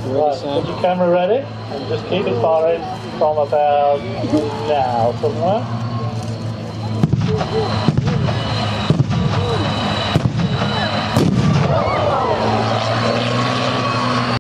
Right, put your camera ready and just keep it firing from about now, somewhere.